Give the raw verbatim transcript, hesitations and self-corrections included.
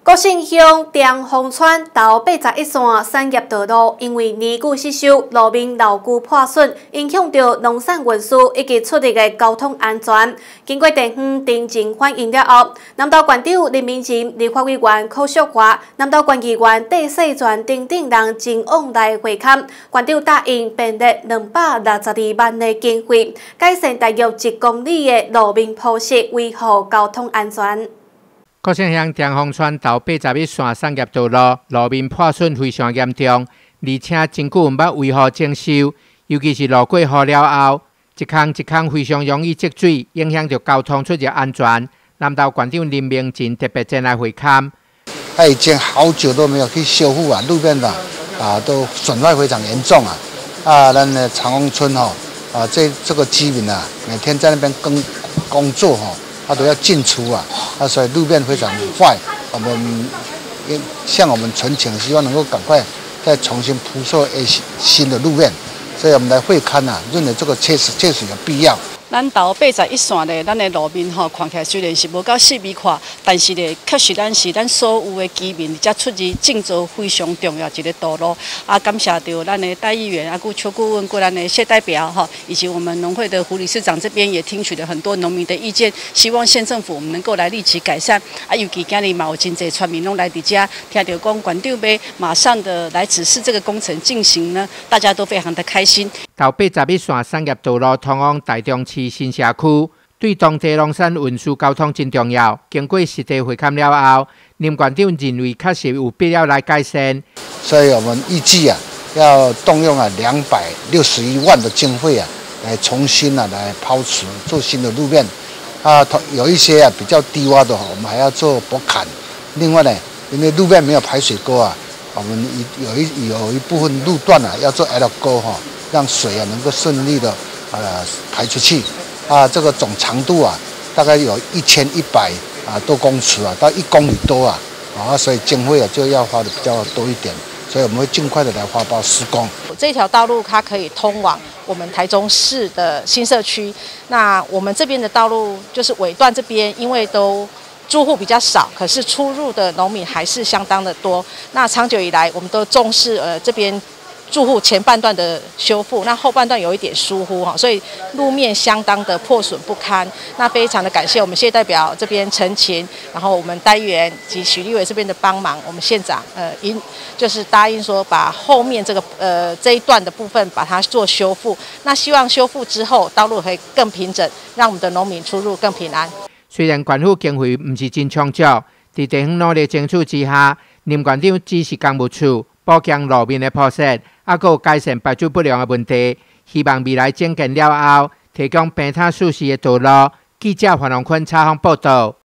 国姓乡长洪川到八十一线产业道路，因为年久失修，路面老旧破损，影响到农产运输以及出入的交通安全。经过地方定情反映了后，南投县长林明前、立法委员柯淑华、南投县议员戴世全等等人前往来会勘，县长答应编列两百六十二万的经费，改善大约一公里的路面铺设，维护交通安全。 国姓乡长洪川到八十一线产业道路路面破损非常严重，而且真久毋捌维护整修，尤其是路过雨了后，一坑一坑非常容易积水，影响到交通出入安全。南投县长林明前特别前来会勘。 他已经好久都没有去修复啊，路边的啊都损坏非常严重啊。啊，咱的长虹村吼啊，这这个居民啊，每天在那边工工作吼。他都要进出啊，啊，所以路面非常坏。我们向我们陈情，希望能够赶快再重新铺设一新的路面。所以我们来会勘啊，认为这个确实确实有必要。 咱到八十一线咧，咱的路面吼看起来虽然是无够四美看，但是咧，确实咱是咱所有的居民，才出入建造非常重要一个道路。啊，感谢到咱的戴议员啊，顾邱顾问，过咱的谢代表哈，以及我们农会的胡理事长这边也听取了很多农民的意见，希望县政府我们能够来立即改善。啊，尤其今日嘛有真侪村民拢来伫遮，听到讲县长要马上的来指示这个工程进行呢，大家都非常的开心。 到八十一线产业道路通往台中市新社区，对当地农产运输交通真重要。经过实地会勘了后，林县长认为确实有必要来改善。 所以我们预计啊，要动用啊两百六十一万的经费啊，来重新啊来抛除做新的路面。啊，有一些啊比较低洼的，我们还要做驳坎。另外呢，因为路面没有排水沟啊，我们有一有一部分路段啊要做 L 沟哈。让水啊能够顺利的呃排出去啊，这个总长度啊大概有一千一百啊多公尺啊，到一公里多啊啊，所以经费啊就要花的比较多一点，所以我们会尽快的来发包施工。 这条道路它可以通往我们台中市的新社区，那我们这边的道路就是尾段这边，因为都住户比较少，可是出入的农民还是相当的多。那长久以来，我们都重视呃这边住户前半段的修复，那后半段有一点疏忽哈，所以路面相当的破损不堪。那非常的感谢我们谢代表这边陈情，然后我们单元及许立委这边的帮忙，我们县长呃应就是答应说把后面这个呃这一段的部分把它做修复。那希望修复之后道路可以更平整，让我们的农民出入更平安。 虽然县府经费不是真充足，在地方努力争取之下，林县长指示工务处补强路面的铺设，还有改善排水不良的问题。希望未来整建了后，提供平坦舒适的道路。记者黄龙坤采访报道。